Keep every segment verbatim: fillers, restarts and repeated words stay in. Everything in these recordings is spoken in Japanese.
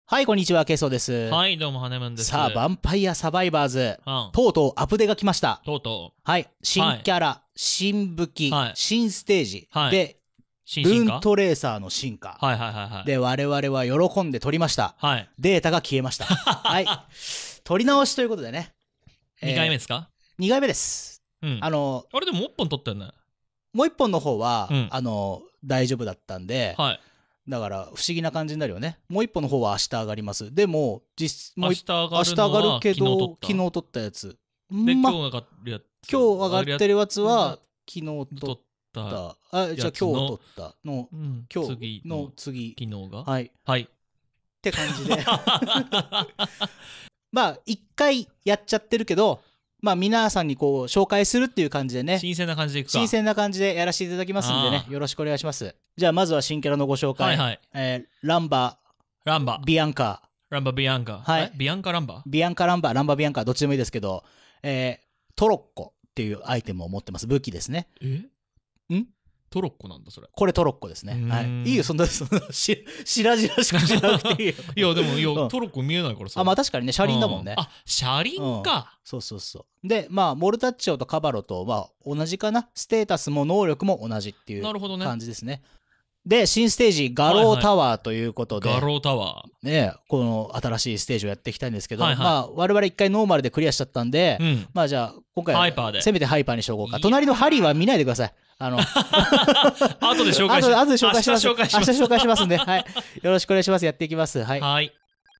はい、こんにちは、ケイソウです。 はい、どうも、ハネムンです。 さあ、ヴァンパイアサバイバーズ、 うん、 とうとうアップデが来ました。 とうとう。 はい、新キャラ、はい、新武器、はい、新ステージ、はい、で、ルーントレーサーの進化。 はいはいはいはい。 で、我々は喜んで撮りました。はい、データが消えました。はい。撮り直しということでね。 にかいめですか？ に 回目です。うん。あの、 あれでももういっぽん撮ったよね。 もういっぽんの方は、うん、あの、大丈夫だったんで、はい。だから不思議な感じになるよね。もう一歩の方は明日上がります。でも実もう明日上がるのは明日上がるけど昨日撮ったやつ。 で、ま、今日上がってるやつ。 今日上がってるやつは昨日撮った。あ、じゃあ今日撮ったの、うん、今日の次昨日がはいはいって感じでまあ一回やっちゃってるけど。まあ皆さんにこう紹介するっていう感じでね、 新鮮な感じでいくか。 新鮮な感じでやらせていただきますんでね、よろしくお願いします。じゃあまずは新キャラのご紹介。はいはい。えー、ランバ、 ランバ、 ビアンカ、 ランバビアンカ、はい。ビアンカランバ、 ビアンカランバ、ランバビアンカどっちでもいいですけど、えー、トロッコっていうアイテムを持ってます。武器ですね。 え？ん？トロッコなんだそれ。 これトロッコですね。はい。いいよそんなそんなし白々しくしなくていいよ。 いやでもいや、うん、トロッコ見えないからさ。 あまあ確かにね車輪だもんね。 あ車輪か、うん。 そうそうそう。でまあモルタッチョとカバロとまあ同じかな。ステータスも能力も同じっていう感じですね。で新ステージガロータワーということで、 はいはい、ガロータワーねこの新しいステージをやっていきたいんですけど、はいはい、まあ我々一回ノーマルでクリアしちゃったんで、うん、まあじゃあ今回ハイパーでせめてハイパーにしておこうか。隣のハリーは見ないでください。あの後で紹介します。 後で紹介します。 明日紹介します。 明日紹介しますんで、はい、よろしくお願いします。やっていきます。はい。 はい。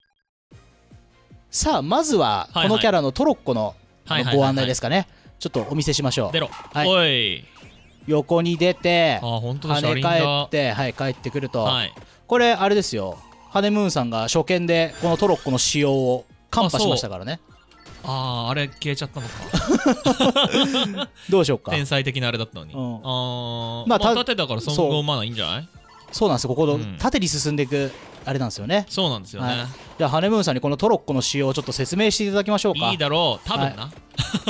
さあまずはこのキャラのトロッコのご案内ですかね。ちょっとお見せしましょう。 出ろ。 はい。 おい。 横に出て跳ね返ってはい帰ってくると、はい、これあれですよ。ハネムーンさんが初見でこのトロッコの仕様をカンパしましたからね。 ああ、あれ消えちゃったのか。 どうしようか。 天才的なあれだったのに。うん、ああ、まあ縦だからその後まだいいんじゃない？ そうなんですよ。ここの縦に進んでいくあれなんですよね。 そうなんですよね。はい、 じゃあハネムーンさんにこのトロッコの仕様をちょっと説明していただきましょうか。 いいだろう。多分な。 はい、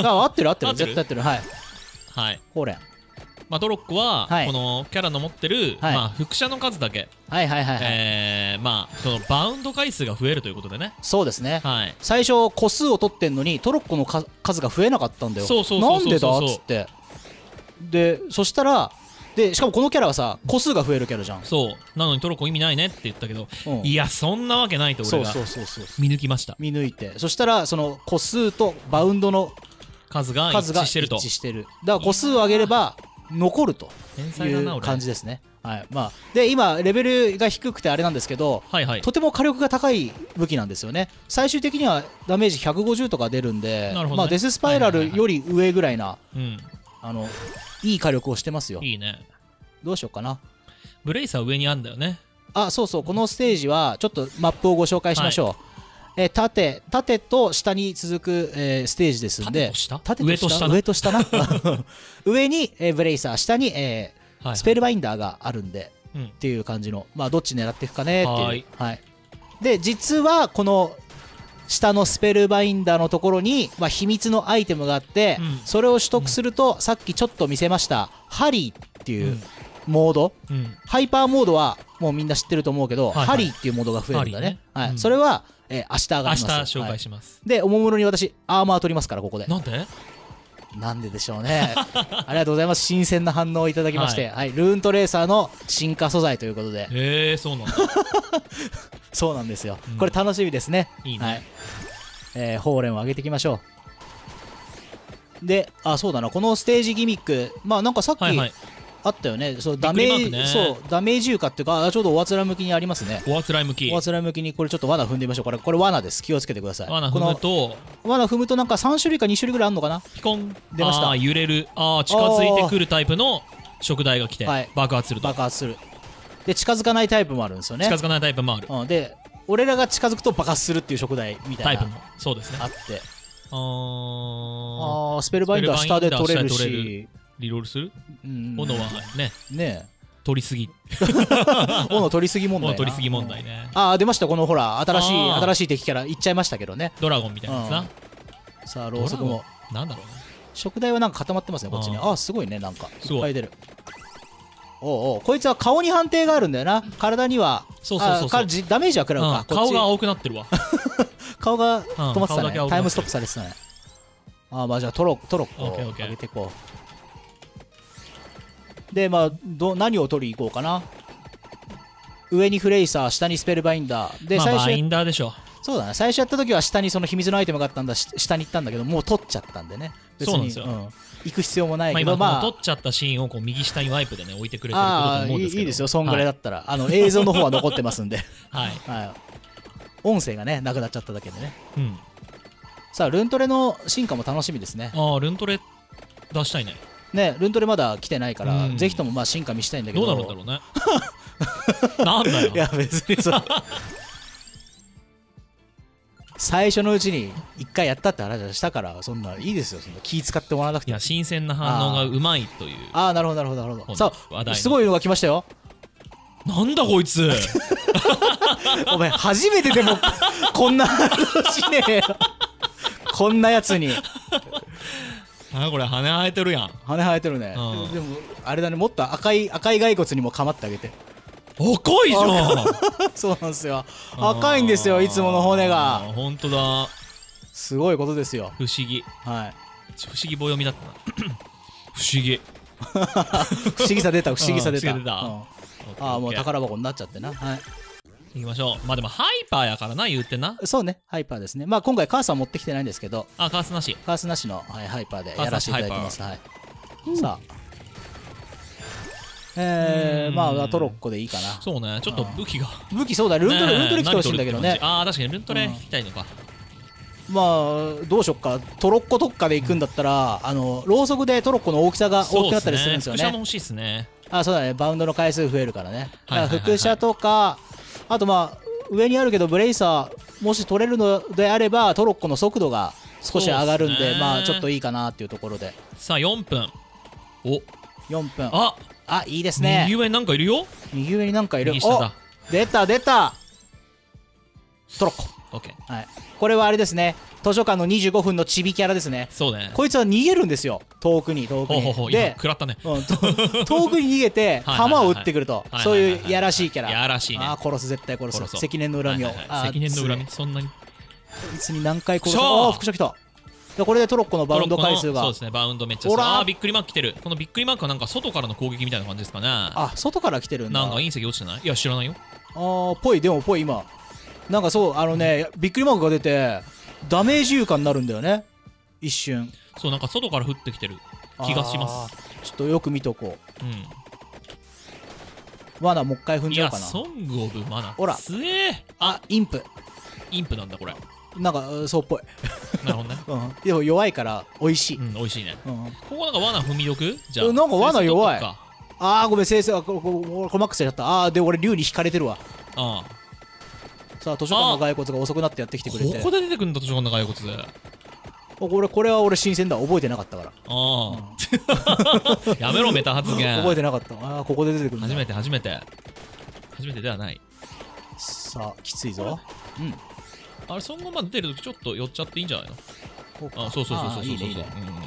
あ合ってる合ってる絶対合ってる。はい。 はい。 ほうれん。 まあ、トロッコはこのキャラの持ってる、はい、まあ複写の数だけまあそのバウンド回数が増えるということでね。 そうですね、 はい、 最初個数を取ってんのにトロッコの数が増えなかったんだよ。なんでだっつって。でそしたらでしかもこのキャラはさ個数が増えるキャラじゃん。 そうなのにトロッコ意味ないねって言ったけど、うん、いやそんなわけないと俺が見抜きました。 見抜いてそしたらその個数とバウンドの数が一致してると。 一致してる。だから個数を上げれば残るという感じですね。はいまあ、で今レベルが低くてあれなんですけど、はいはい、とても火力が高い武器なんですよね。最終的にはダメージひゃくごじゅうとか出るんで、ね、まあ、デススパイラルより上ぐらいな、あのいい火力をしてますよ。 いいね。どうしようかな。 ブレイサー上にあるんだよね。 あそうそうこのステージはちょっとマップをご紹介しましょう。はいえー、縦縦と下に続く、えー、ステージですんで縦と下上と下な上に、えー、ブレイサー下に、えーはい、スペルバインダーがあるんで、うん、っていう感じのまあどっち狙っていくかねっていう。はい、はい、で実はこの下のスペルバインダーのところに、まあ、秘密のアイテムがあって、うん、それを取得すると、うん、さっきちょっと見せましたハリーっていうモード、うん、ハイパーモードはもうみんな知ってると思うけど、はいはい、ハリーっていうモードが増えるんだね。ねはいうん、それはえー、明日上がります。 明日紹介します。 はい、でおもむろに私アーマー取りますからここで。 なんで？ なんででしょうね。ありがとうございます。新鮮な反応をいただきまして、はい、はい、ルーントレーサーの進化素材ということで。 へえそうなんだ。 そうなんですよ。うん、これ楽しみですね。 いいね。はい、 えー、ホーレンを上げていきましょう。で、あそうだなこのステージギミックまあなんかさっき、はいはいあったよね。そうダメージ、ね、そうダメージ床っていうかちょうどおあつらい向きにありますね。 おあつらい向き。 おあつらい向きにこれちょっと罠踏んでみましょう。これこれ罠です。気をつけてください。 罠踏むと罠踏むとなんかさん種類かに種類ぐらいあるのかな。 ピコン出ました。 あ揺れる。あ近づいてくるタイプの食材が来て、はい、爆発すると。 爆発する。で近づかないタイプもあるんですよね。 近づかないタイプもある。 うん、で俺らが近づくと爆発するっていう食材みたいなタイプもそうですねあって。 ああスペルバインダー下で取れるし。 リロールする、うん、斧はねね取りすぎ斧取りすぎ問題な。 取りすぎ問題ね。 ああ出ましたこのほら新しい新しい敵からいっちゃいましたけどね。 ドラゴンみたいなやつな、うん、 さあろうそくもなんだろうね食材はなんか固まってますねこっちに。ああすごいねなんかいっぱい出る。 おうおう、こいつは顔に判定があるんだよな。体にはそうそうそうそう、 ダメージは食らうか、 うん、顔が青くなってるわ顔が止まってたね、うん、タイムストップされてたね。ああ、まあじゃあトロトロッコを上げていこう。でまあど何を取りに行こうかな。上にフレイサー、下にスペルバインダーで、 まあ、 最初バインダーでしょ。 そうだね、最初やった時は下にその秘密のアイテムがあったんだ、下に行ったんだけど、もう取っちゃったんでね、別にそうなんですよ、うん、行く必要もないけど、まあ、 まあ、取っちゃったシーンをこう右下にワイプでね置いてくれてることと思うんですけど、 いいですよ、そんぐらいだったら、はい、あの映像の方は残ってますんで、 はい、 はい、音声がねなくなっちゃっただけでね、 うん、 さあルントレの進化も楽しみですね。 ああ、ルントレ出したいね。 ね、ルントレまだ来てないから、うん、ぜひともまあ進化見したいんだけど、 どうなるんだろうねなんだよ。 いや別にそう最初のうちにいっかいやったって話はしたから、そんないいですよ、そんな気使ってもらわなくて。 いや、新鮮な反応がうまいという。 ああ、なるほどなるほどなるほど。さあ、すごいのが来ましたよ。 なんだこいつお前初めてでもこんな反応しねえよこんなやつにあ、これ羽生えてるやん。 羽生えてるね、うん、でもあれだね、もっと赤い赤い骸骨にも構ってあげて。 赤いじゃんそうなんですよ、赤いんですよ、いつもの骨が。 本当だ、 すごいことですよ。 不思議、 はい、 不思議棒読みだったな不思議不思議さ出た、不思議さ出た、 うん、 ああ、もう宝箱になっちゃってな。はい、 行きましょう。まあでもハイパーやからな、言うてな。 そうね、ハイパーですね。まあ今回カースは持ってきてないんですけど、 あ、カースなし、 カースなしの、はい、ハイパーでやらせていただきます。はい、さあ、えー、まあトロッコでいいかな。 そうね、ちょっと武器が武器、そうだ、ルントレルントレ来てほしいんだけどね。 ああ、確かにルントレ引きたいのか。 まあどうしよっか、トロッコ特化で行くんだったら、あのろうそくでトロッコの大きさが大きくなったりするんですよね。 副射も欲しいですね。 あ、そうだね、バウンドの回数増えるからね。だから副射とか、あとまあ上にあるけどブレイサーもし取れるのであればトロッコの速度が少し上がるんで、まあちょっといいかなっていうところで。 さあよんぷん、およんぷん、 ああ、いいですね。 右上になんかいるよ。 右上になんかいる。お、出た出た、トロッコ。 オッケー、 はい、これはあれですね、図書館のにじゅうごふんのチビキャラですね。 そうね、 こいつは逃げるんですよ、遠くに遠くに。 ほうほうほう、で、食らったね、 うん、遠くに逃げて弾を撃ってくると、そういうやらしいキャラ。 やらしいね。 あ、殺す、絶対殺す。積年の恨みを。 積年の恨み、そんなに。 こいつに何回殺す。ああ、副射来た。これでトロッコのバウンド回数が、 そうですね、バウンドめっちゃする。ああ、びっくりマーク来てる。このびっくりマークはなんか外からの攻撃みたいな感じですかね。 あ、外から来てるんだ。 なんか隕石落ちてない？いや、知らないよ。 ああ、ぽい、でもぽい、今なんかそう、あのね、びっくりマークが出てダメージ有価になるんだよね、一瞬。 そう、なんか外から降ってきてる気がします。 ちょっとよく見とこう。うん、罠もう一回踏んじゃおうかな。 いや、ソングオブマナ、 ほら、 つえ。 あ、インプインプなんだこれ。 なんかそうっぽいなるほどね、 うん、でも弱いから美味しい。 うん、美味しいね、うん、ここなんか罠踏み毒じゃあ。 なんか罠弱い。ああ、ごめん、先生、これこれマックスやった。ああ、で俺竜に引かれてるわ。ああ、さあ図書館の骸骨が遅くなってやってきてくれて。 ここで出てくるんだ、図書館の骸骨で。 これこれは俺新鮮だ、覚えてなかったから。ああ、うん、やめろメタ発言覚えてなかった。ああ、ここで出てくるんだ。 初めて初めて初めてではない。 さあきついぞ。うん、 あれ、そのまま出るときちょっと寄っちゃっていいんじゃないの？あ、そうそうそうそうそうそう。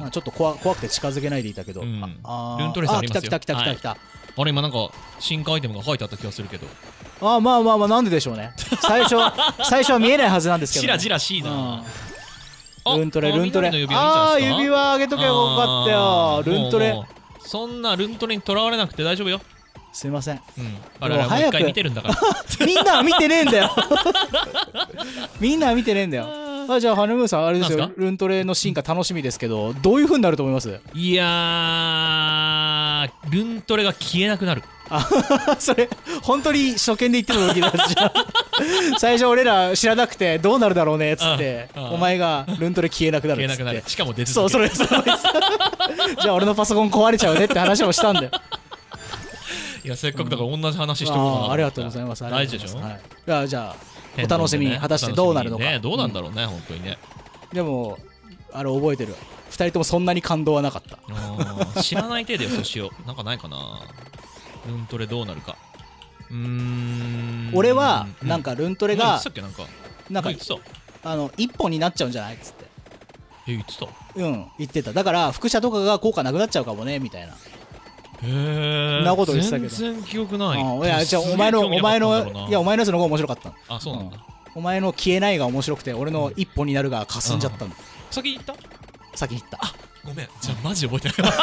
ちょっと怖くて近づけないでいたけど。ルントレスありますよ。 来た来た来た来た来た。 あれ、今なんか進化アイテムが書いてあった気がするけど。 ああ、まあまあまあ、なんででしょうね。最初最初は見えないはずなんですけど。 しらじらしいな。 ルントレルントレ。ああ、指輪あげとけばよかったよ。ルントレ。 そんなルントレにとらわれなくて大丈夫よ。 すいません。 うん。あれ、もう一回見てるんだから。 みんなは見てねえんだよ。みんなは見てねえんだよ。あ、じゃあハネムーンさん、あれですよ、ルントレの進化楽しみですけど、どういう風になると思います？ いやー、ルントレが消えなくなる。 あ、それ本当に初見で言ってた時だじゃん。最初俺ら知らなくてどうなるだろうねっつって、お前がルントレ消えなくなるっつって。消えなくなる。 しかも出続ける。 そう、それそれじゃあ俺のパソコン壊れちゃうねって話もしたんだよ。 いや、せっかくだから同じ話しとこうかな。 ありがとうございます。 大事でしょ。 はい。じゃあお楽しみに、果たしてどうなるのか。 ね、どうなんだろうね、本当にね。 でもあれ覚えてる。ふたりともそんなに感動はなかった。 知らない程度よ、そうしよう。なんかないかな。ルントレどうなるか。うーん。 俺はなんかルントレがなんかあの一本になっちゃうんじゃないっつって。 え、言ってた？ うん、言ってた。だから副射とかが効果なくなっちゃうかもねみたいな。 へえ。 なこと言ってたけど全然記憶ない。 いやじゃあお前のお前のいやお前のやつの方が面白かった。 あ、そうなんだ。 お前の消えないが面白くて俺の一本になるが霞んじゃったんだ。 先に行った？ 先に行った。 あ、ごめん、じゃあマジ覚えてない。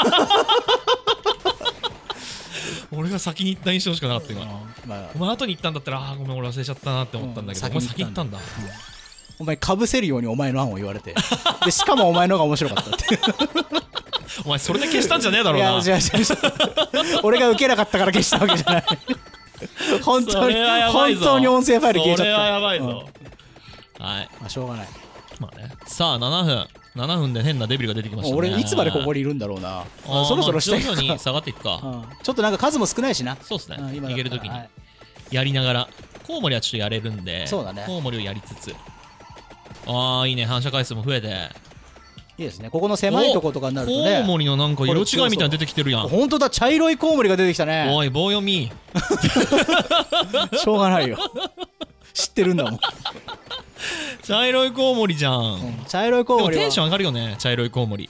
俺が先に行った印象しかなかった今。お前後に行ったんだったら、あ、ごめん俺忘れちゃったなって思ったんだけど、お前先に行ったんだ。 お前かぶせるようにお前の案を言われて、でしかもお前のが面白かったって。 お前それで消したんじゃねえだろうな。いや、 じゃあ俺が受けなかったから消したわけじゃない。本当に本当に音声ファイル消えちゃった。 それはやばいぞ。はい。 まあしょうがない。 まあね。さあななふん。ななふんで変なデビルが出てきましたね。 俺いつまでここにいるんだろうな。そろそろしたいか。 徐々に下がっていくか。 ちょっとなんか数も少ないしな。 そうですね。逃げるときにやりながら、コウモリはちょっとやれるんで、 そうだね。 コウモリをやりつつ、ああいいね、反射回数も増えて。 いいですね。ここの狭いとことかになるとね。 コウモリのなんか色違いみたいなの出てきてるやん。 本当だ、茶色いコウモリが出てきたね。 おい棒読み。 しょうがないよ。知ってるんだもん。 茶色いコウモリじゃん、うん、 茶色いコウモリはでもテンション上がるよね、茶色いコウモリ。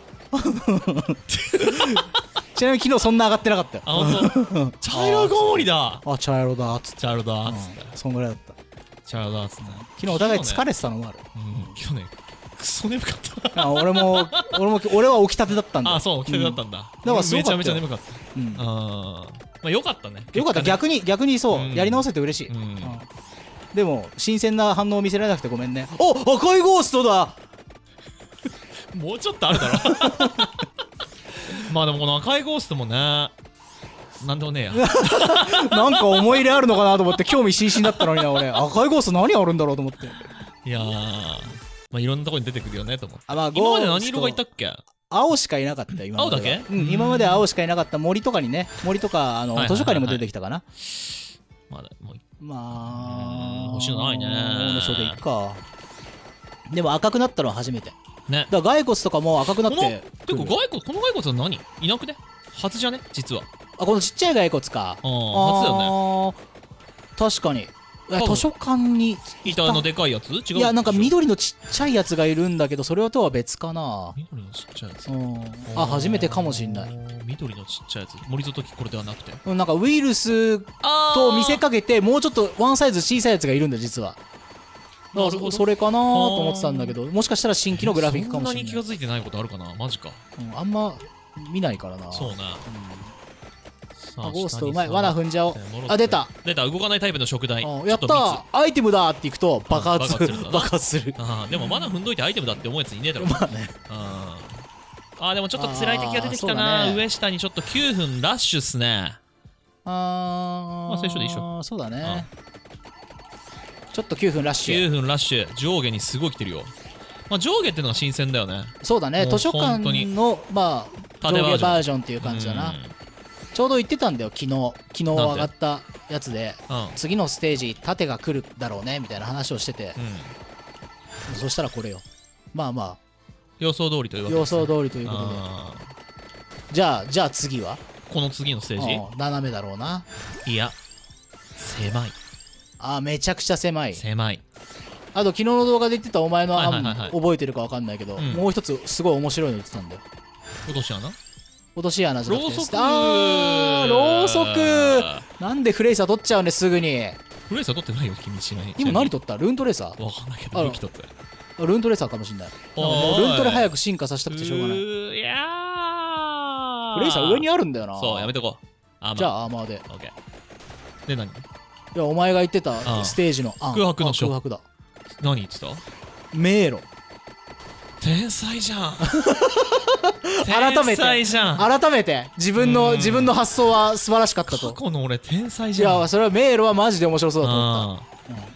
ちなみに昨日そんな上がってなかったよ。 あ、本当。茶色いコウモリだ。 あ、茶色だっつって。 茶色だっつって、 うん、そんぐらいだった。 茶色だっつって。 昨日お互い疲れてたのもある。 うん、今日ねクソ眠かった。 あ、俺も俺も俺は起きたてだったんだ。 あ、そう起きたてだったんだ、 うん、だからすごかったよ。 めちゃめちゃ眠かった。うん、あまあよかったね。 よかった、逆に逆にそう、うん、やり直せて嬉しい。うん、うん、でも新鮮な反応を見せられなくてごめんね。お、赤いゴーストだ。 もうちょっとあるだろ。まあでもこの赤いゴーストもね、なんでもねえや。 なんか思い入れあるのかなと思って興味津々だったのにな俺。赤いゴースト何あるんだろうと思って。 いやー、まあいろんなとこに出てくるよねと思って。あ、まあ、今まで何色がいたっけ？ 青しかいなかったよ今まで。青だけ？うん、今まで青しかいなかった。森とかにね、森とかあの図書館にも出てきたかな。 まだもうまあ欲しいのないね。 それでいっか。でも赤くなったのは初めて。 ね。 だから骸骨とかも赤くなって。 てか骸骨、この骸骨は何？いなくね？初じゃね？実は。 あ、このちっちゃい骸骨か。 ああ、初だよね。 確かに。図書館にいたあのでかいやつ？違う。 いや、なんか緑のちっちゃいやつがいるんだけど、それとは別かな。 緑のちっちゃいやつ。 あ、初めてかもしんない。 緑のちっちゃいやつ。森里これではなくて。 なんかウイルスと見せかけて、もうちょっとワンサイズ小さいやつがいるんだ実は。だからそれかなと思ってたんだけど、もしかしたら新規のグラフィックかもしれない。 そんなに気が付いてないことあるかな、マジか。 あんま見ないからな。 そうね。 ゴーストうまい。罠踏んじゃおう。あ、出た出た。動かないタイプの食材。 やったー、アイテムだっていくと爆発爆発する。 でも罠踏んどいてアイテムだって思うやついねえだろ。 まあね。 あーでもちょっと辛い敵が出てきたな。上下にちょっときゅうふんラッシュっすね。 ああ、最初でいいっしょ。 そうだね。ちょっときゅうふんラッシュ。 きゅうふんラッシュ。上下にすごい来てるよ。まあ上下ってのが新鮮だよね。 そうだね。図書館のまあ上下バージョンっていう感じだな。ちょうど言ってたんだよ昨日昨日上がったやつで、うん、次のステージ縦が来るだろうねみたいな話をしてて、うん、そしたらこれよ。まあまあ予想通りというわけです、 ね、予想通りということで、じゃあじゃあ次はこの次のステージ斜めだろうな。 いや狭い。 あ、めちゃくちゃ狭い。 狭い。 あと昨日の動画で言ってたお前の案覚えてるか分かんないけど、うん、もう一つすごい面白いの言ってたんだよ。 落とし穴落とし穴じゃなくて、 ろうそく。 あー、ろうそく。なんでフレイサー取っちゃうねすぐに。 フレイサー取ってないよ君。しない。 今何取った？ルーントレーサー？ わかんないけど武器取った。 ルーントレーサーかもしんない。もうルーントレ早く進化させたくてしょうがない。 いやー、 フレイサー上にあるんだよな。 そう、やめとこう。 アーマー。じゃあアーマーで。 オッケー。で何？いや、お前が言ってたステージの空白の書。空白だ。何言ってた？ 迷路。 天才じゃん。 改めて改めて自分の自分の発想は素晴らしかったと。 過去の俺天才じゃん。 いや、それは迷路はマジで面白そうだと思った。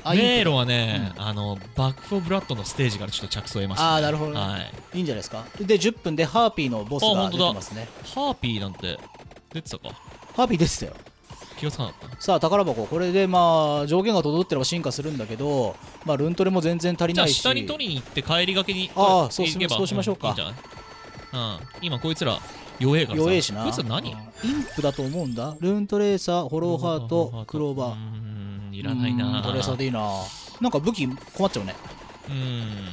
迷路はね、あのバック・フォー・ブラッドのステージからちょっと着想を得ました。 ああ、なるほど。いいんじゃないですか。でじゅっぷんでハーピーのボスが出てますね。 ハーピーなんて出てたか。 ハーピー出てたよ。 気がつかなかった。 さあ宝箱、これでまあ条件が整ってれば進化するんだけど、まあルントレも全然足りないし。 じゃあ下に取りに行って帰りがけに。 ああ、そうそうしましょうか。 うん、今こいつら弱えからさ。 弱えしな。 こいつら何？インプだと思うんだ。ルーントレーサー、ホローハート、クローバー。うーん、いらないな。 トレーサーでいいな。なんか武器困っちゃうね。 うん、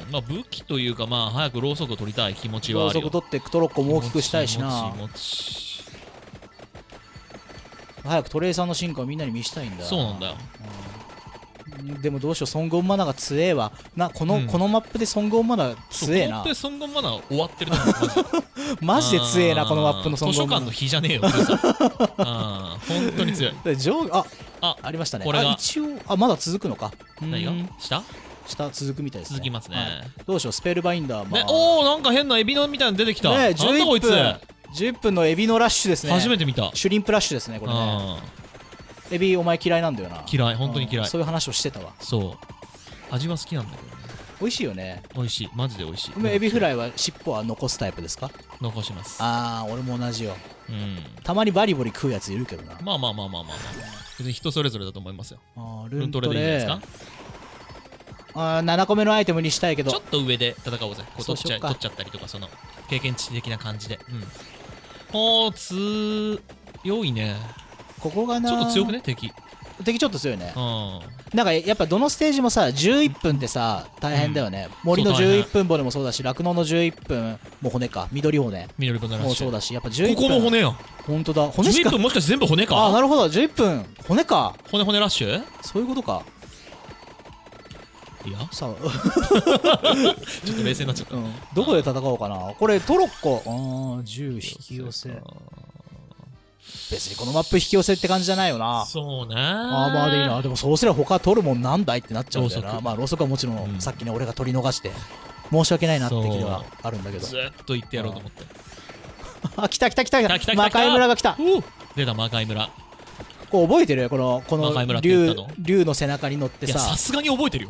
まあ武器というか、まあ早くろうそくを取りたい気持ちはあるよ。 ろうそく取ってトロッコも大きくしたいしな。 早くトレイさんの進化をみんなに見したいんだ。 そうなんだよ、 うん、でもどうしよう、ソングオンマナーが強えわな。この、うん、このマップでソングオンマナー強えな。 このマップでソングオンマナー終わってると思うマジで強えな、このマップのソングオンマナー。 図書館の日じゃねえよ本当に強い。 ああありましたね。 これが一応あまだ続くのか。 何が下下続くみたいですね。 続きますね、はい、 どうしよう、スペルバインダー、まあね、おお、なんか変なエビのみたいなの出てきたね。 じゅういっぷんじゅういっぷんのエビのラッシュですね。 初めて見た。 シュリンプラッシュですね、これね。エビお前嫌いなんだよな。 嫌い、本当に嫌い。 そういう話をしてたわ。 そう味は好きなんだけどね。 美味しいよね。 美味しい、マジで美味しい。 エビフライは尻尾は残すタイプですか？ 残します。 ああ、俺も同じよ。 うん、 たまにバリバリ食うやついるけどな。 まあまあまあまあまあまあ別に人それぞれだと思いますよ。 あルントレでいいですか？ あななこめのアイテムにしたいけど、 ちょっと上で戦おうぜ。こう取っちゃ取っちゃったりとか、その経験値的な感じで。うん。おー、強いね。 ここがな、 ちょっと強くね、敵。 敵ちょっと強いね。 うん。 なんかやっぱどのステージもさ、じゅういっぷんってさ大変だよね。森のじゅういっぷん骨もそうだし、酪農のじゅういっぷんも骨か、緑骨緑骨もそうだし、やっぱじゅういっぷんここも骨よ。 本当だ、骨しか。 じゅういっぷんもしかして全部骨か。 あ、なるほど、じゅういっぷん骨か。 骨骨ラッシュ、 そういうことか。 いやさあちょっと冷静になっちゃった、うん、 どこで戦おうかな。これトロッコ、ああ銃引き寄せ、別にこのマップ引き寄せって感じじゃないよな。 そうね。 ああまあでいいな。でもそうすれば他取るもんなんだいってなっちゃうんだよな。まあろうそくはもちろん、うん、さっきね俺が取り逃して申し訳ないなって気ではあるんだけど、 ずっと言ってやろうと思って。 あ来た来た来た来た、魔界村が来た。 出た魔界村。 こう覚えてるよ、このこの竜竜の背中に乗ってさ。 さすがに覚えてるよ。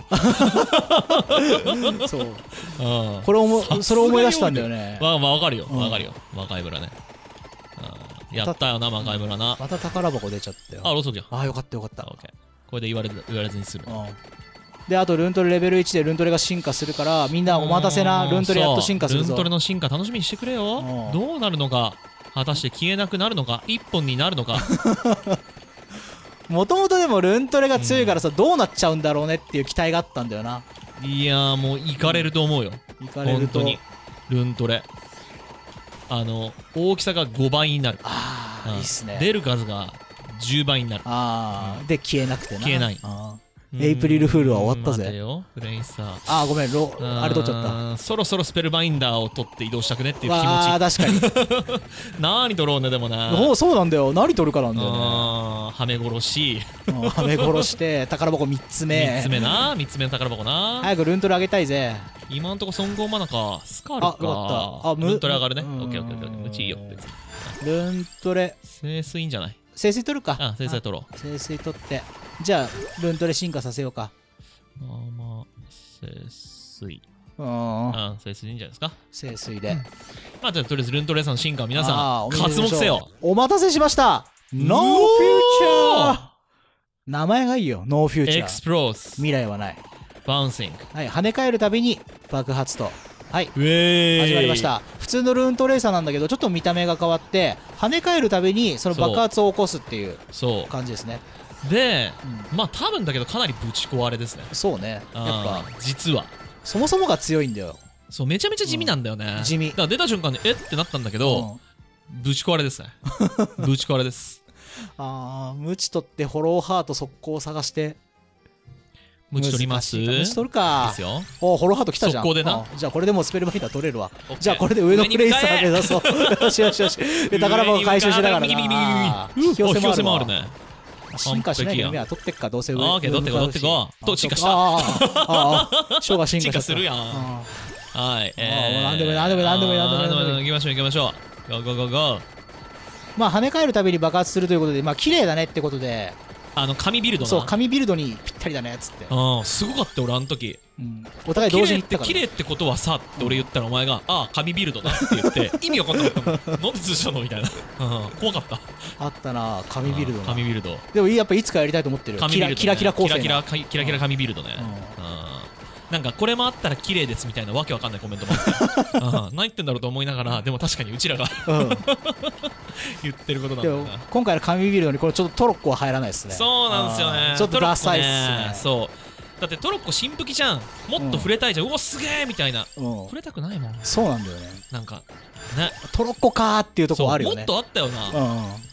そう。これをそれを思い出したんだよね。 まあまあわかるよ、わかるよ、魔界村ね。やったよな、魔界村な。 また宝箱出ちゃったよ。 あ、ローソクじゃん。 あ、よかったよかった。 これで言われ言われずにする。 で、あとルントレレベルいちでルントレが進化するから、みんなお待たせな、ルントレやっと進化するぞ。 ルントレの進化楽しみにしてくれよ。どうなるのか、果たして消えなくなるのか、一本になるのか。 もともとでもルントレが強いからさ、どうなっちゃうんだろうねっていう期待があったんだよな。 いやー、もういかれると思うよ。 いかれると。 本当にルントレあの大きさがごばいになる。 ああ、いいっすね。 出る数がじゅうばいになる。 ああ、で消えなくてな。 消えない。 エイプリルフールは終わったぜ。 待てよ、フレイサー。 ああ、ごめん、ロあれ取っちゃった。 そろそろスペルバインダーを取って移動したくねっていう気持ち。 ああ、確かに。 何取ろうね、でもな。 そうなんだよ、何取るかなんだよね。 はめ殺し。 はめ殺して宝箱みっつめ。 みっつめな、みっつめの宝箱な。 早くルントレあげたいぜ。 今んとこソングオンマナか、スカールか。 あ、よかった。あ、 ルントレ上がるね。オッケーオッケーオッケー。うちいいよ、別に。 ルントレ。 清水いいんじゃない？ 清水取るか。 あ、清水取ろう。 清水取って。じゃあ、ルントレ進化させようか。 まあまあ、清水。 ああ、清水いいんじゃないですか。 清水で。 まあ、じゃあ、とりあえずルントレさんの進化、皆さん、活目せよ。 お待たせしました。ノーフューチャー。名前がいいよ、ノーフューチャー。 エクスプロース。 未来はない。 バウンシング。 はい、跳ね返るたびに爆発と。はい、 ウェー始まりました。普通のルーントレーサーなんだけど、ちょっと見た目が変わって、跳ね返るたびにその爆発を起こすっていう感じですね。 で、うん、まあ多分だけどかなりぶち壊れですね。 そうね。やっぱ実はそもそもが強いんだよ。 そう、めちゃめちゃ地味なんだよね。 うん、地味。 だから出た瞬間にえってなったんだけど、うん、ぶち壊れですね。ぶち壊れです。 ああ、ムチ取ってフォローハート速攻を探して。 ムチ取ります。 ムチ取るか。 ですよ。 お、フォローハート来たじゃん。 速攻でな。 じゃあこれでもうスペルバインダー取れるわ。じゃあこれで上のプレイス目指そう。よしよしよし。で宝箱回収しながらな。 引き寄せもあるね。 進化しないで夢は取ってっか、どうせ上。 ああ、けど取ってこ取ってこ。と進化した。 ああ、ショーが進化した。 進化するやん。はい。 ええ。なんでもなんでもなんでもなんでも行きましょう行きましょう。ゴーゴーゴーゴー。 まあ跳ね返るたびに爆発するということで、まあ綺麗だねってことで。 あの紙ビルドな。 そう、紙ビルドにぴったりだねっつって。 ああ、すごかった俺あの時。 うん、お互い同時に言ったから。 綺麗ってことはさって俺言ったらお前が、ああ紙ビルドだって言って意味わかんなかったもん。なんで通じたのみたいな。怖かった。 あったな、紙ビルド。 紙ビルド。 でもやっぱいつかやりたいと思ってる。キラキラキラ構成。 キラキラキラキラ紙ビルドね。なんかこれもあったら綺麗ですみたいなわけわかんないコメントもあって何言ってんだろうと思いながら、でも確かにうちらが言ってることなんだよな。 今回の紙ビルドにこれちょっとトロッコは入らないですね。 そうなんですよね。 ちょっとダサいっすね。 そうだってトロッコ新武器じゃん。もっと触れたいじゃん。うおすげえみたいな。触れたくないもん。 そうなんだよね。 なんかね、 トロッコかーっていうところあるよね。 もっとあったよな。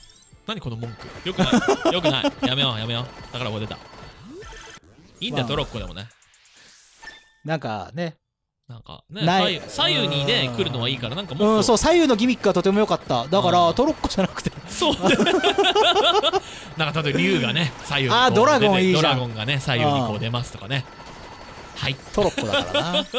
何この文句。よくないよくない。やめようやめよう。だからこれ出た。いいんだよ、トロッコでもね。 なんかね、 なんかね、左右左右にね来るのはいいから、なんかもっと、 うん、そう、左右のギミックがとても良かった。だからトロッコじゃなくて、 そうなんか例えば竜がね左右にこうあードラゴンいいじゃん。 ドラゴンがね左右にこう出ますとかね。はい、 トロッコだからな。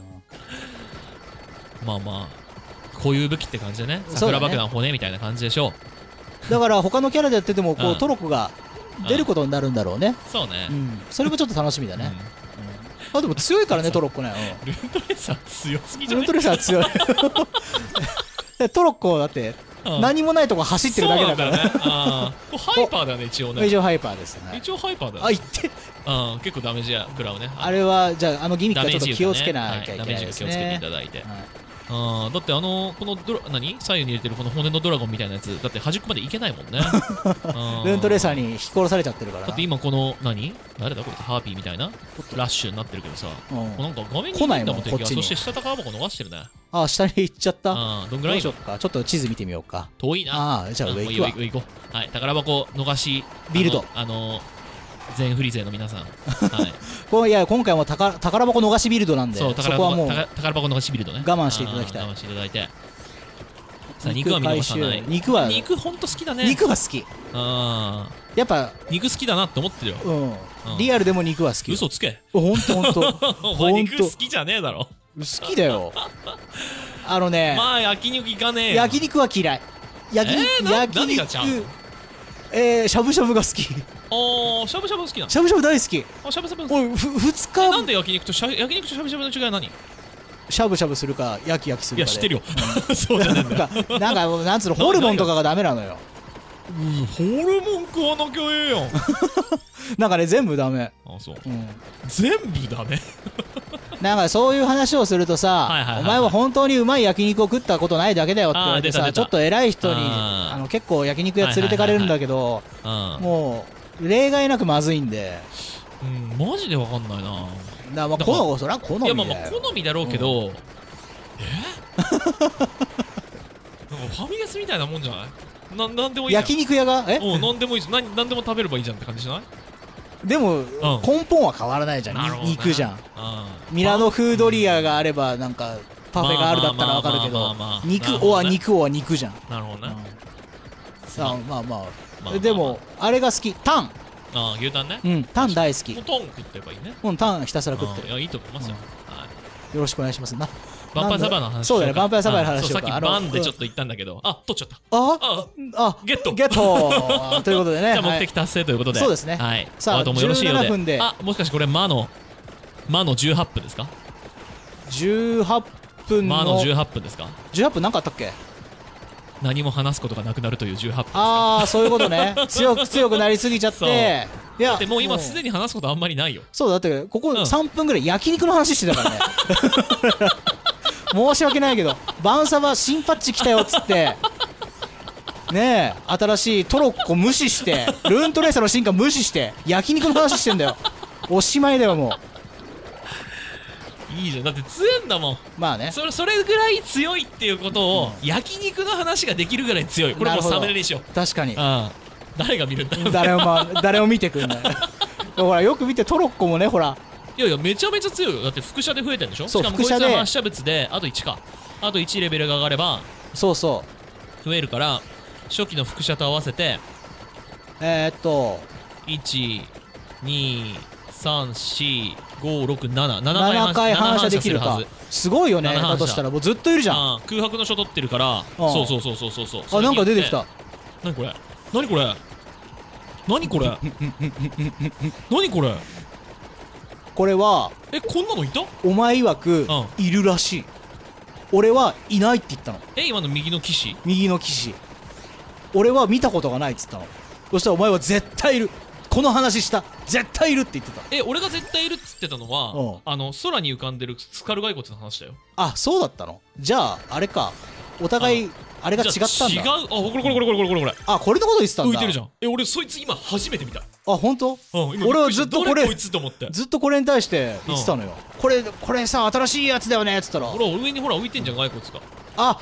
まあまあこういう武器って感じでね、桜爆弾骨みたいな感じでしょう。 だから他のキャラでやっててもこううんトロッコが出ることになるんだろうね。 そうね、 うん、それもちょっと楽しみだね。 うんうん、あ、でも強いからねトロッコね。 ルートレーサー強すぎじゃない？ ルートレーサー強い。トロッコだって何もないとこ走ってるだけだからね。 あー、これハイパーだね一応ね。 一応ハイパーですね。 一応ハイパーだね。 あ、いって。 うん、結構ダメージや食らうね。 あれはじゃああのギミックはちょっと気をつけなきゃいけないですね。 ダメージを気をつけていただいて。 はい、 あだってあのこのドラ何左右に入れてるこの骨のドラゴンみたいなやつだって端っこまでいけないもんね。ルーントレーサーに引き殺されちゃってるからな。 だって今この何誰だこいつハーピーみたいなラッシュになってるけどさ、うん、なんか画面にいないんだもん敵が。そして下宝箱逃してるね。 ああ、下に行っちゃった。 あどんぐらい？ どうしよっか。ちょっと地図見てみようか。 遠いな。 ああ、じゃあ上行くわ。 上行こう。はい、宝箱逃しビルド。 あの全フリー勢の皆さん、はい、 こいや今回も宝宝箱逃しビルドなんで、 そうそこはもう宝箱逃しビルドね。 我慢していただきたい。 我慢していただいて。さあ肉は見逃さない。 肉は肉ほんと好きだね。 肉は好き。 あやっぱ肉好きだなって思ってるよ。 うん。リアルでも肉は好き。 嘘つけ。 ほんとほんと。 お前肉好きじゃねえだろ。 好きだよ。あのね。 まあ焼肉いかねえよ。 焼肉は嫌い。焼肉焼肉。えーしゃぶしゃぶが好き。 ああ、しゃぶしゃぶ好きな。 しゃぶしゃぶ大好き。 あ、しゃぶしゃぶ。 おい、ふ二日。 なんで焼肉としゃ焼肉としゃぶしゃぶの違いは何？ しゃぶしゃぶするか焼き焼きするかで。 いや知ってるよ。そうじゃねえんだよ。 なんかなんつうのホルモンとかがダメなのよ。 うん、ホルモン食わなきゃええやん。 なんかね全部ダメ。 あ、そう。うん、全部ダメ。 なんかそういう話をするとさ、お前は本当にうまい焼肉を食ったことないだけだよって言われてさ、ちょっと偉い人にあの結構焼肉屋連れてかれるんだけど、もう例外なくまずいんで。 うん、マジでわかんないな。 だまあ好み、そりゃ好みだよ。 いやまあまあ好みだろうけど、うん、えなんかファミレスみたいなもんじゃない？ななんでもいいじゃん。 焼肉屋がえ？ うん、なんでもいいじゃん。何何でも食べればいいじゃんって感じじゃない？ でも、うん、根本は変わらないじゃん。肉じゃん。ミラノフードリアがあればなんかパフェがあるだったらわかるけど、肉おは肉おは肉じゃん。なるほどね。さあまあまあでもあれが好き。タン。 ああ牛タンね。 うん、タン大好き。 タン食ってればいいね。 うん、タンひたすら食ってる。 いやいいと思いますよ。 よろしくお願いしますな。 ヴァンパイアサバイの話。 そうだね、ヴァンパイアサバイの話を。 さっきバンでちょっと言ったんだけど、あ取っちゃった。 ああゲットゲットということでね。 じゃあ目的達成ということで。 そうですね。 はい。 さあもよろしいようで。 じゅうななふんで。 あもしかしてこれ魔の魔のじゅうはっぷんですか？ じゅうはっぷんの。 魔のじゅうはっぷんですか？ じゅうはっぷんなんかあったっけ？ 何も話すことがなくなるというじゅうはっぷんですか？ ああそういうことね。強く強くなりすぎちゃって。 いやだってもう今すでに話すことあんまりないよ。 そうだってここさんぷんぐらい焼肉の話してたからね。申し訳ないけどバンサバ新パッチ来たよっつってねえ新しいトロッコ無視してルーントレーサーの進化無視して焼肉の話してんだよ。おしまいだよもう。いいじゃんだって強えんだもん。 まあねそれそれぐらい強いっていうことを、うん、焼肉の話ができるぐらい強い。これもうサムネにしよう。 確かに。 ああ誰が見るんだろう。 誰も、まあ、誰も見てくんない。ほらよく見てトロッコもねほら。 いやいやめちゃめちゃ強いよ。だって副射で増えてるんでしょ。しかもこいつは発射物であといちか。あといちレベルが上がればそうそう増えるから初期の副射と合わせてえー、っといちにさんしごろくななななかい反射できるか。すごいよね。だとしたらもうずっといるじゃん。 空白の書取ってるからそうそうそうそうそうそう。 あなんか出てきた。 何これ何これ何これ何これこれはえこんなのいた？ お前曰くいるらしい。俺はいないって言ったの。 え今の右の騎士？ 右の騎士俺は見たことがないっつったの。そしたらお前は絶対いる。この話した絶対いるって言ってた。 え俺が絶対いるっつってたのはあの空に浮かんでるスカル骸骨の話だよ。 あそうだったの。じゃああれかお互いあれが違ったんだ。 違う。あこれこれこれこれこれこれこれ。 あこれのこと言ってたんだ。 浮いてるじゃん。え俺そいつ今初めて見た。 あ本当？ うん、 俺はずっとこれこいつと思ってずっとこれに対して言ってたのよ。これこれさ新しいやつだよねっつったら。 ほら上にほら浮いてんじゃん骸骨が。 あ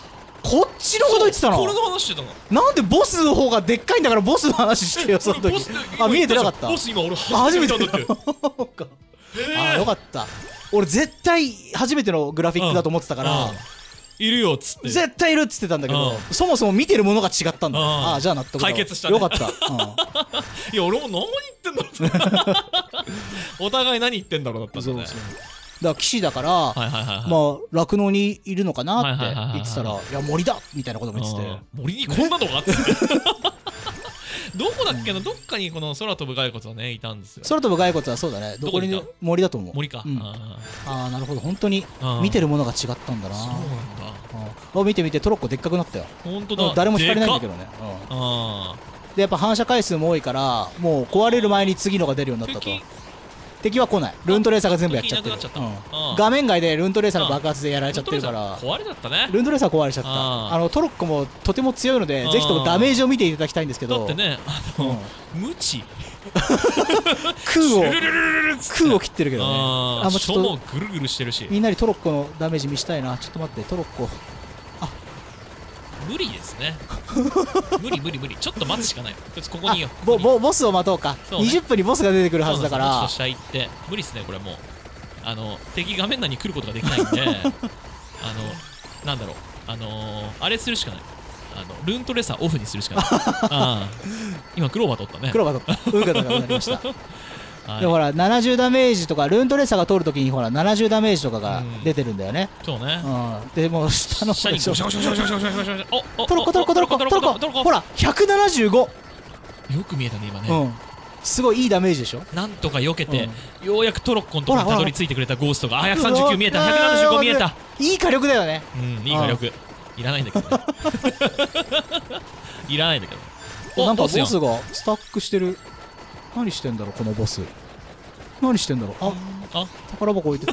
こっちのこと言ってたの。 これの話してたの。 なんでボスの方がでっかいんだからボスの話してよその時。あ、見えてなかった。 ボス今俺初めて見たんだって。 あ、よかった。俺絶対初めてのグラフィックだと思ってたから、 いるよっつって絶対いるっつってたんだけど、そもそも見てるものが違ったんだ。ああ、じゃあ納得だ。 解決したね。 よかった。 いや俺も何言ってんだろう。お互い何言ってんだろうだったんだね。 だから騎士だから、まあ酪農にいるのかなって言ってたら、いや森だみたいなことも言ってて、 森にこんなのがあって。どこだっけな、どっかにこの空飛ぶ骸骨はねいたんですよ。 空飛ぶ骸骨はそうだね。どこに森だと思う。 森か。 ああ、なるほど。本当に見てるものが違ったんだな。そうなんだ。あ、見て見て、トロッコでっかくなったよ。 本当だ。 誰も引かれないんだけどね。でやっぱ反射回数も多いから、もう壊れる前に次のが出るようになったと。敵は来ない。ルントレーサーが全部やっちゃってる。画面外でルントレーサーの爆発でやられちゃってるから、 壊れだったね。 ルントレーサー壊れちゃった。あのトロッコもとても強いので、ぜひともダメージを見ていただきたいんですけど。 だってね、あの無知空を空を切ってるけどね。 あ、もうちょっとぐるぐるしてるし、 みんなにトロッコのダメージ見したいな。ちょっと待って、トロッコ。あ、 無理ですね。無理無理無理。ちょっと待つしかない。ここにいよ。 ボボスを待とうか。にじゅっぷんにボスが出てくるはずだから。 下行って無理ですねこれもう。あの敵画面内に来ることができないんで、あのなんだろう、あのあれするしかない。あのルントレーサーオフにするしかない。あ今クローバー取ったね。 クローバー取った。運が高くなりました。でほらななじゅうダメージとかルントレーサーが通るときにほらななじゅうダメージとかが出てるんだよね。 そうね。 でもう下の下にゴシャゴシャゴシャゴシャゴシャゴシャゴシャ。おトロッコトロッコトロッコトロッコ。ほらひゃくななじゅうご。 よく見えたね今ね。 すごいいいダメージでしょ。 なんとか避けてようやくトロッコのところにたどり着いてくれたゴーストが、あ、ひゃくさんじゅうきゅう見えた。ひゃくななじゅうご見えた。 いい火力だよね。 うん、いい火力。いらないんだけどね。いらないんだけど。 なんかボスがスタックしてる。何してんだろうこのボス。何してんだろう。あ、あ、宝箱置いてった。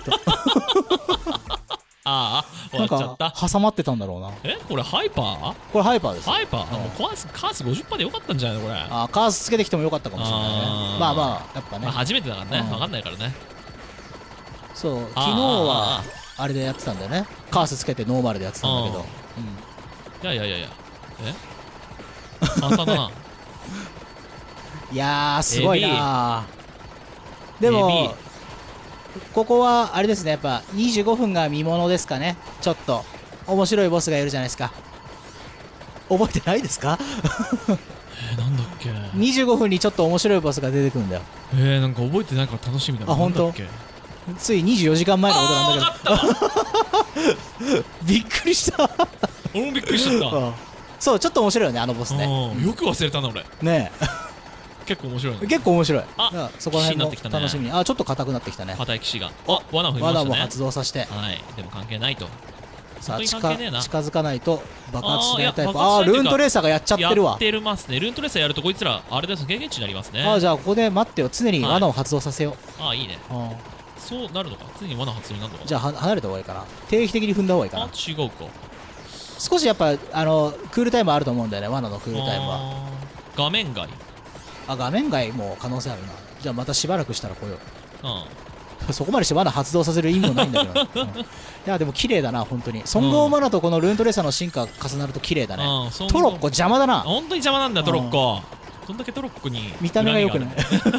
ああ、終わっちゃった。 挟まってたんだろうな。 え、これハイパー？ これハイパーです。 ハイパー？もうカースカース ごじゅっパーセント でよかったんじゃないのこれ。 あ、カースつけてきてもよかったかもしれないね。まあまあやっぱね。 初めてだからね、わかんないからね。 そう、昨日はあれでやってたんだよね。カースつけてノーマルでやってたんだけど。 いやいやいやいや。え？簡単だな。 いやーすごいな。でもここはあれですね、やっぱにじゅうごふんが見ものですかね。ちょっと面白いボスがいるじゃないですか。覚えてないですか？ えー、なんだっけ。 にじゅうごふんにちょっと面白いボスが出てくるんだよ。 えー、なんか覚えてないから楽しみだな。 あ、本当。ついにじゅうよじかんまえのことなんだけど。びっくりした。 俺もびっくりしちゃった。 そう、ちょっと面白いよねあのボスね。 よく忘れたな俺。ねえ。結構面白い。 結構面白い。 あ、 そこら辺も楽しみに。あ、ちょっと硬くなってきたね。 硬い騎士が。あ、罠を踏みましたね。 罠も発動させて。 はい。でも関係ないと。 さあ近づかないと爆発しないタイプ。ああ、ルントレーサーがやっちゃってるわ。 やってますね。ルントレーサーやるとこいつらあれです、経験値になりますね。 あ、じゃあここで待ってよ。常に罠を発動させよう。ああ、いいね。そうなるのか。常に罠発動になるのか。 じゃあ離れた方がいいかな。定期的に踏んだ方がいいかな。 あ、違うか。 少しやっぱあのクールタイムあると思うんだよね。罠のクールタイムは。 画面外。 あ、画面外も可能性あるな。じゃあまたしばらくしたら来よう。 うん、 そこまでして罠発動させる意味もないんだけど、うん、いやでも綺麗だな本当に。孫悟マナとこのルーントレーサーの進化重なると綺麗だね。うん、トロッコ邪魔だな。 本当に邪魔なんだトロッコ。どんだけトロッコに見た目が良くない。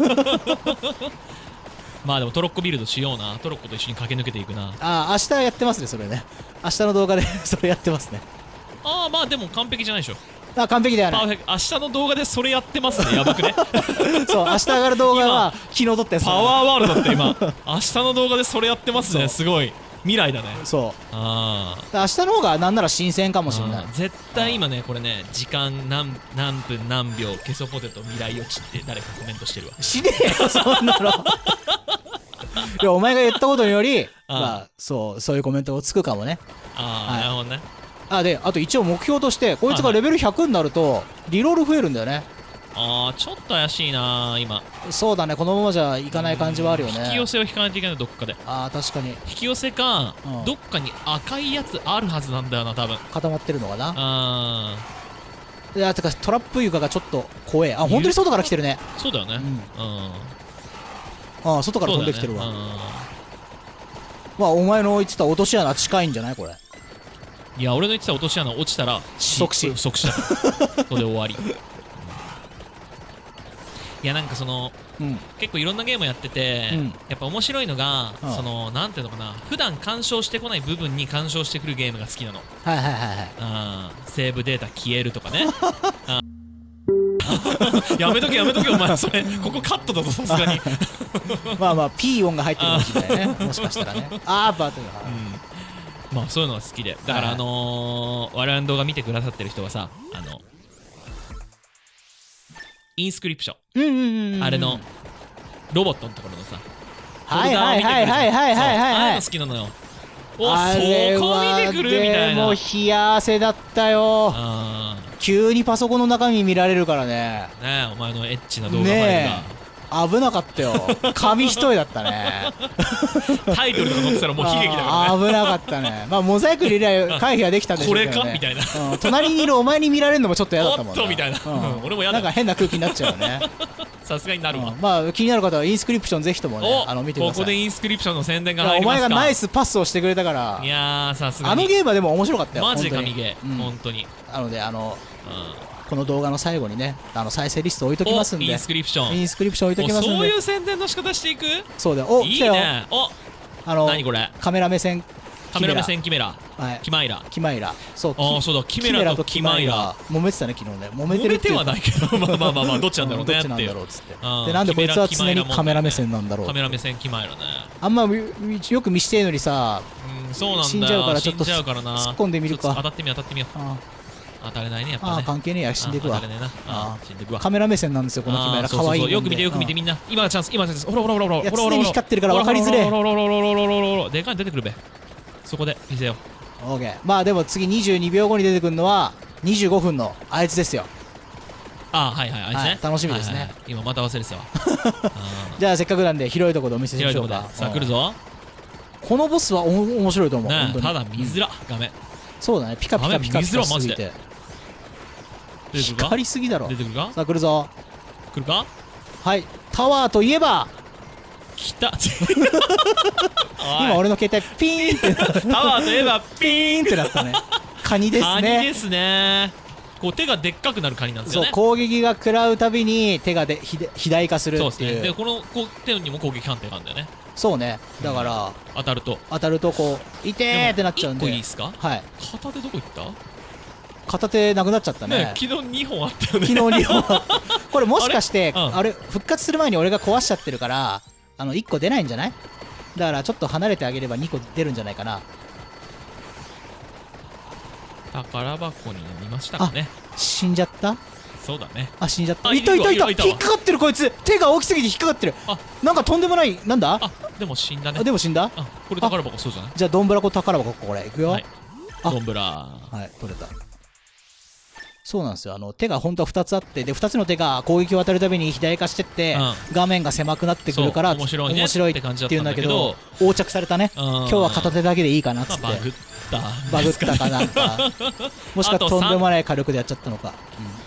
まあでもトロッコビルドしような。トロッコと一緒に駆け抜けていくな。 ああ、明日やってますねそれね。明日の動画でそれやってますね。 ああ、まあでも完璧じゃないでしょ。 あ、完璧だよね。 明日の動画でそれやってますね。やばくね。 そう、明日上がる動画は昨日撮ったやつ。 パワーワールドって今明日の動画でそれやってますね。すごい未来だね。 そう。 ああ、明日の方がなんなら新鮮かもしれない。 絶対今ねこれね、時間何何分何秒ケソポテト未来予知って誰かコメントしてるわ。 しねえよそんなの。いや、お前が言ったことにより、まあそうそういうコメントをつくかもね。 ああ、なるほどね。 あ、で、あと一応目標としてこいつがレベルひゃくになるとリロール増えるんだよね。 ああ、ちょっと怪しいな今。 そうだね、このままじゃいかない感じはあるよね。 引き寄せを引かないといけない、どっかで。 ああ、確かに引き寄せか、うん、どっかに赤いやつあるはずなんだよな多分。 固まってるのかな。ああ。 いや、てかトラップ床がちょっと怖え。あ、本当に外から来てるね。 そうだよね。うん、うん、 ああ、外から飛んできてるわ。ね、まあお前の言ってた落とし穴近いんじゃないこれ。 いや俺の言ってた落とし穴落ちたら即死即死だそれで終わりいやなんかその、うん、結構いろんなゲームやってて、うん、やっぱ面白いのが、うん、そのなんていうのかな普段干渉してこない部分に干渉してくるゲームが好きなの。 はいはいはいはい。 あセーブデータ消えるとかねやめとけやめとけお前それここカットだぞさすがにまあまあピー音が入ってるかもしれないねもしかしたらねあーバーというか、 うん、まあそういうのが好きでだからあのー、我々の動画見てくださってる人はさあのインスクリプション、うんうんうん、あれのロボットのところのさはいはいはいはいはいはいはいああいうの好きなのよ。おそこ見てくるみたいな。 もう冷や汗だったよ。急にパソコンの中身見られるからね。 ねえお前のエッチな動画ファイルが、ね、 危なかったよ紙一重だったねタイトルとか載ってたらもう悲劇だからね危なかったね。まあモザイク入れりゃ回避はできたんでしょうけど、ね、 これかみたいな、 うん、隣にいるお前に見られるのもちょっと嫌だったもんね。 おっとみたいな、うん、俺も嫌だ。 なんか変な空気になっちゃうよねさすがになるわ、 うん、まあ気になる方はインスクリプションぜひともねあの見てください。 ここでインスクリプションの宣伝が入りますか。 お前がナイスパスをしてくれたから。 いやーさすがにあのゲームはでも面白かったよマジで神ゲー、うん、本当に。 なのであの、うんこの動画の最後にねあの再生リスト置いときますんで。 インスクリプションインスクリプション置いときますんで。 そういう宣伝の仕方していく。 そうだよ。おいいね。おあの何これカメラ目線カメラ目線キメラ、 はい、 キマイラキマイラそうああそうだキメラとキマイラ揉めてたね昨日ね。揉めてるって揉めてはないけどまあまあまあまあどっちなんだろうねっていう。 でなんでこいつは常にカメラ目線なんだろう。 カメラ目線キマイラね。 あんまよく見してえのにさそうなんだ死んじゃうからちょっと突っ込んでみるか。 当たってみよう当たってみよう。当たれないねやっぱね。 ああ関係ねえや死んでいくわ。 当たれねえな。あ死んでいくわ。 カメラ目線なんですよこのキメラ。かわいい。 よく見てよく見てみんな。今がチャンス今がチャンス。ほらほらほらほらほらほら。常に光ってるから分かりづれえ。 ほらほらほらほらほらほらほらでかいの出てくるべ。そこで見せよう。オーケー。まあでも次にじゅうにびょうごに出てくるのはにじゅうごふんのあいつですよ。 ああはいはいあいつね。 楽しみですね。 今また忘れてたわ。 じゃあせっかくなんで広いところでお見せしましょうか。 さあ来るぞ。 このボスはお面白いと思う。 ただ見づら画面。 そうだねピカピカピカピカすぎて。光りすぎだろ。 出てくるか。 さあ来るぞ。 来るか。 はいタワーといえば来た今俺の携帯ピーンってタワーといえばピーンってなったね。カニですね。 カニですね。こう手がでっかくなるカニなんですよね。 そう攻撃が食らうたびに手がで肥大化するっていう。そうですね。 でこのこう手にも攻撃判定があるんだよね。 そうねだから、うん、 当たると当たるとこういてーってなっちゃうんで。 いっこいいっすか。 はい片手どこ行った。 片手なくなっちゃったね。 ね昨日にほんあったよね。 昨日にほんこれもしかしてあれ、うん、あれ復活する前に俺が壊しちゃってるからあのいっこ出ないんじゃない。だからちょっと離れてあげればにこ出るんじゃないかな。 宝箱に飲みましたかね。 死んじゃった。 そうだね。 あ死んじゃった。いたいたいた。引っかかってるこいつ。手が大きすぎて引っかかってる。あなんかとんでもない。なんだ。 あでも死んだね。 でも死んだ。 あこれ宝箱そうじゃない。 じゃあどんぶらこ宝箱これいくよ。 どんぶらはい取れた。そうなんですよ。あの手が本当はふたつあってでふたつの手が攻撃を当たるたびに肥大化してって、うん、画面が狭くなってくるから面白い、ね、面白いって感じだったんだけど横着されたね。今日は片手だけでいいかなっつって、まあ、バグったバグったかなんかもしくはとんでもない火力でやっちゃったのか、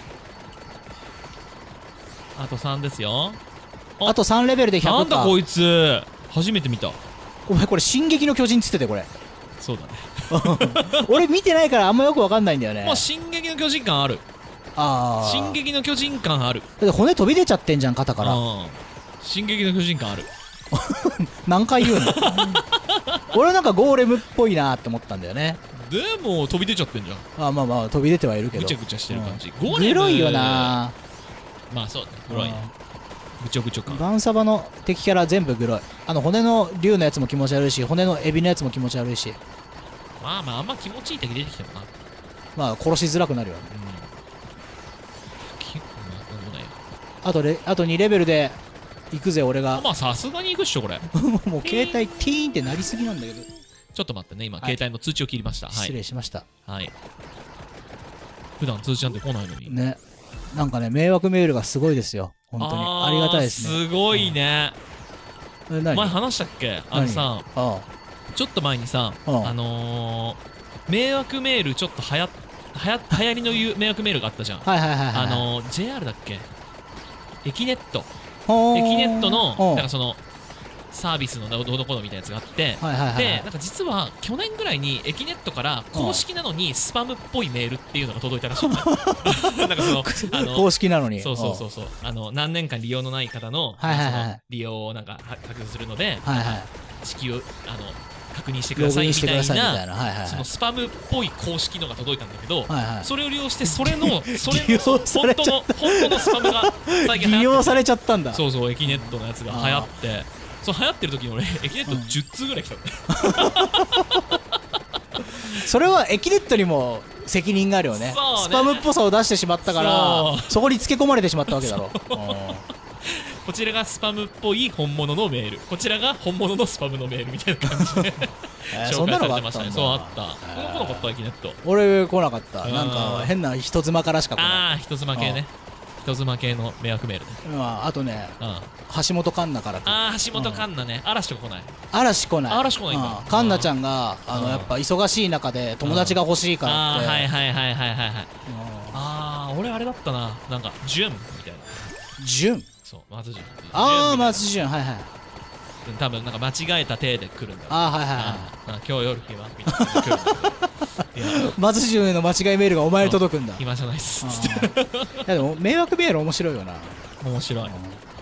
うん、あとさんですよ。 あとさんレベルでひゃくか。 なんだこいつ初めて見た。 お前これ進撃の巨人っつっててこれ。 そうだね俺見てないからあんまよくわかんないんだよね。 まあ進撃の巨人感ある。 ああ進撃の巨人感ある。 だって骨飛び出ちゃってんじゃん肩から。 進撃の巨人感ある何回言うの俺なんかゴーレムっぽいなって思ったんだよね。 でも飛び出ちゃってんじゃん。 あまあまあ飛び出てはいるけどぐちゃぐちゃしてる感じ。 ゴーレムグロいよな。 まあそうねグロいね。ぐちょぐちょ感。 バンサバの敵キャラ全部グロい。あの骨の竜のやつも気持ち悪いし骨のエビのやつも気持ち悪いし。 まあまああんま気持ちいい敵出てきてもな。 まあ殺しづらくなるよね。うん、あとレあとにレベルで行くぜ俺が。 まあさすがに行くっしょこれもう携帯ティーンってなりすぎなんだけど。 ちょっと待ってね今、はい、携帯の通知を切りました。 失礼しました。 はい。普段通知なんて来ないのにね。なんかね迷惑メールがすごいですよ本当に。ありがたいですね。 すごいね。 うん、 前話したっけあのさあちょっと前にさあのー、迷惑メールちょっとはやはや流行りの言う迷惑メールがあったじゃん。 はいはいはい、はい、 あのー、ジェイアール だっけエキネットエキネットのなんかそのサービスのどうのこうのみたいなやつがあって、 はいはいはいはい、 でなんか実は去年ぐらいにエキネットから公式なのにスパムっぽいメールっていうのが届いたらしいんだなんかそのあの公式なのにそうそうそうそうあの何年間利用のない方の、 はいはいはい、 その利用をなんか確認するので、 はいはい、 地球あの確認してくださいみたいな、 はいはい、 そのスパムっぽい公式のが届いたんだけど、 はいはい、それを利用してそれのそれの本当の本当のスパムが最近利用されちゃったんだ。 そうそうエキネットのやつが流行って、そう流行ってる時に俺エキネットじゅっつうぐらい来た、 うん、それはエキネットにも責任があるよ ね, ねスパムっぽさを出してしまったからそこにつけ込まれてしまったわけだろこちらがスパムっぽい本物のメール、こちらが本物のスパムのメールみたいな感じでえー、紹介されてましたね。 そうあった。この子のかったエキネット。 俺来なかった。なんか変な人妻からしか来ない。 ああ人妻系ね。人妻系の迷惑メールね。 まああとね、橋本環奈から来る。 ああ橋本環奈ね。嵐とか来ない。 嵐来ない。 嵐来ないんだ。 環奈ちゃんがあのやっぱ忙しい中で友達が欲しいからって。 はいはいはいはいはいはい。ああ俺あれだったな。なんかジュンみたいな。 ジュン。 そう松潤。 ああ松潤はいはい。 多分なんか間違えた体で来るんだ。 ああはいはいはい。 今日夜暇みたいな来るんだけど。 松潤への間違いメールがお前に届くんだ。 暇じゃないっす。つって。 いやでも迷惑メール面白いよな。 面白い。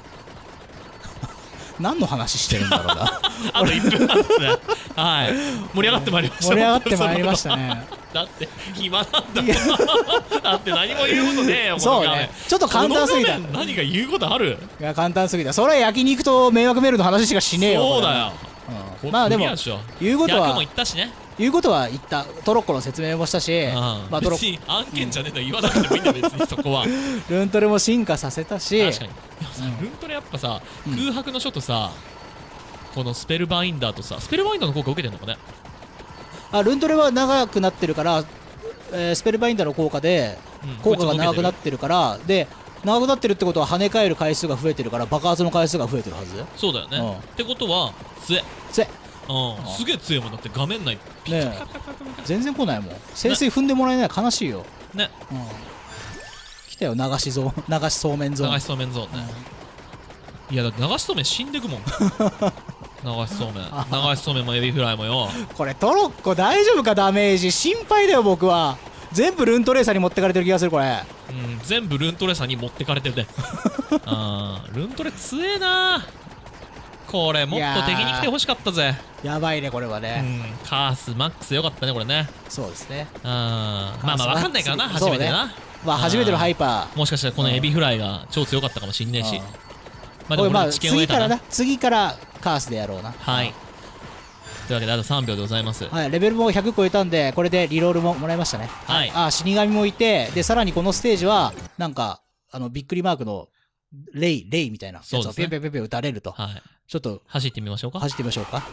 何の話してるんだろうな。 あといっぷんはんですね。はい。盛り上がってまいりました。 盛り上がってまいりましたね。 だって暇なんだもん。だって何も言うことねえよ。 そうね。ちょっと簡単すぎた。 何が言うことある？ いや簡単すぎた。それは焼肉と迷惑メールの話しかしねえよ。 そうだよ。 まあでも言うことは言うことは言った。トロッコの説明もしたし、 まあ別に案件じゃねえと言わなくてもいいんだ別にそこは。 ルントレも進化させたし。 確かに。ルントレやっぱさ空白の書とさこのスペルバインダーとさスペルバインダーの効果受けてんのかね。 あルントレは長くなってるから、えー、スペルバインダーの効果で、うん、効果が長くなってるからで長くなってるってことは跳ね返る回数が増えてるから爆発の回数が増えてるはず。 そうだよね、うん、ってことは強え強え、 うん、すげえ強いもんだって画面内ピカピカピカピカピカ全然来ないもん。潜水踏んでもらえない悲しいよね、 うん、来たよ流しゾーン流しそうめんゾーン流しそうめんゾーンね、うん、いやだって流しそうめん死んでくもん流しそうめん流しそうめんもエビフライもよ。これトロッコ大丈夫かダメージ心配だよ僕は。全部ルントレーサーに持ってかれてる気がするこれ。うん全部ルントレーサーに持ってかれてるねあルントレ強えなこれ。もっと敵に来てほしかったぜ。やばいねこれはね、うん、カースマックスよかったねこれね。そうですね。うんまあまあ分かんないからな初めてな、ね、まあ初めてのハイパーもしかしたらこのエビフライが超強かったかもしんねえし、まあでもまあ次からな次からカースでやろうな。はいというわけであとさんびょうでございます。はいレベルもひゃく超えたんでこれでリロールももらいましたね。はいあ死神もいてでさらにこのステージはなんかあのびっくりマークのレイレイみたいなやつをピュンピュンピュンピュン打たれると。はいちょっと走ってみましょうか。走ってみましょうか。あああ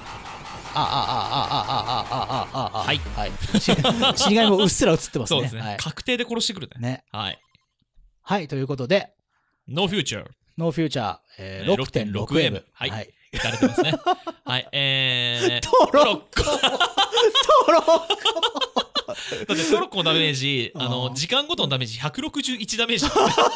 ああああああああああはいはい死神もうっすら映ってますね。そうですね確定で殺してくるね。はいはいということでノーフューチャーノーフューチャー ろくてんろくエム はいいかれてますね。はい、えー、トロッコトロッコだってトロッコのダメージ、あの、時間ごとのダメージひゃくろくじゅういちダメージ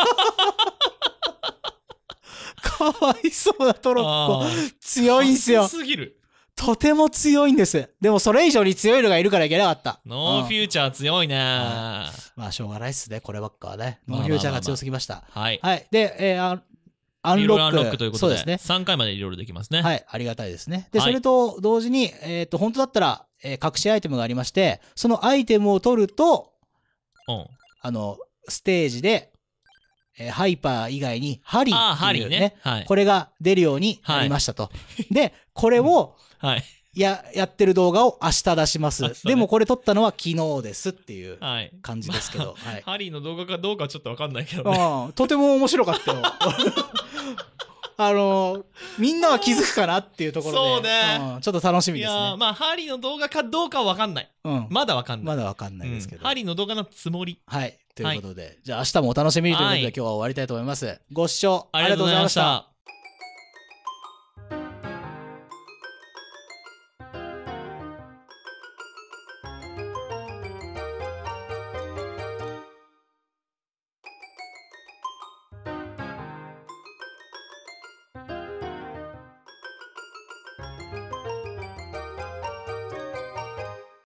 かわいそうなトロッコ。強いんすよ。すぎる。とても強いんです。でもそれ以上に強いのがいるからいけなかった。ノーフューチャー強いね。まあしょうがないっすね、こればっかはね。ノーフューチャーが強すぎました。はい。はい。で、えー、あアンロックということで、そうですね、さんかいまでいろいろできますね。はい、ありがたいですね。で、はい、それと同時に、えっと、本当だったら、えー、隠しアイテムがありまして、そのアイテムを取ると、うん、あの、ステージで、えー、ハイパー以外に、ハリーっていうね、ねはい、これが出るようになりましたと。はい、で、これを、はい。や、やってる動画を明日出します。ね、でもこれ撮ったのは昨日ですっていう感じですけど。はいまあはい、ハリーの動画かどうかはちょっとわかんないけどね。うん、とても面白かったよ。あのー、みんなは気づくかなっていうところで。そうね、うん。ちょっと楽しみですね。いやまあ、ハリーの動画かどうかはわかんない。うん。まだわかんない。まだわかんないですけど、うん。ハリーの動画のつもり。はい。ということで、はい、じゃあ明日もお楽しみにということで、はい、今日は終わりたいと思います。ご視聴ありがとうございました。